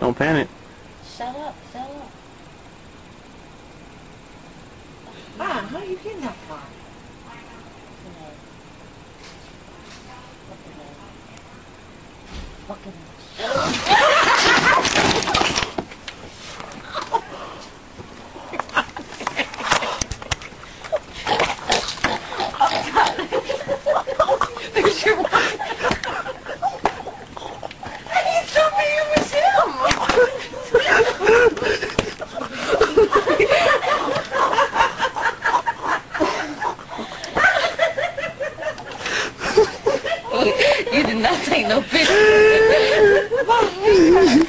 Don't panic. Shut up, shut up. Ah, how are you getting that far? Fucking There's your wife. He told me it was him. You did not take no pictures.